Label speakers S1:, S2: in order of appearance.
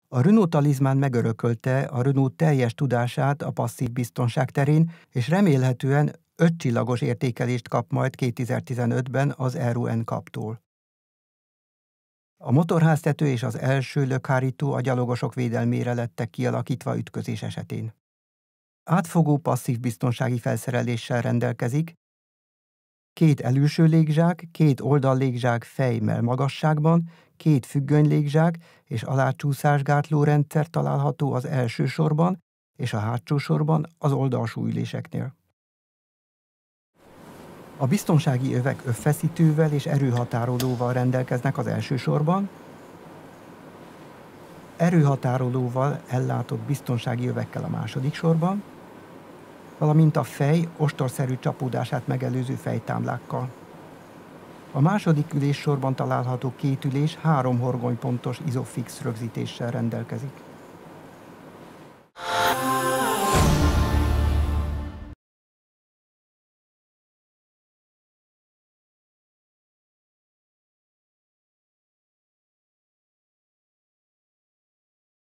S1: A Renault Talisman megörökölte a Renault teljes tudását a passzív biztonság terén, és remélhetően 5 csillagos értékelést kap majd 2015-ben az Euro NCAP-tól. A motorháztető és az első lökhárító a gyalogosok védelmére lettek kialakítva ütközés esetén. Átfogó passzív biztonsági felszereléssel rendelkezik, 2 elülső légzsák, 2 oldallégzsák fejmell magasságban, 2 függönylégzsák és alácsúszásgátló rendszer található az első sorban és a hátsó sorban az oldalsó üléseknél. A biztonsági övek övfeszítővel és erőhatárolóval rendelkeznek az első sorban, erőhatárolóval ellátott biztonsági övekkel a második sorban, valamint a fej ostorszerű csapódását megelőző fejtámlákkal. A második üléssorban található 2 ülés 3 horgonypontos izofix rögzítéssel rendelkezik.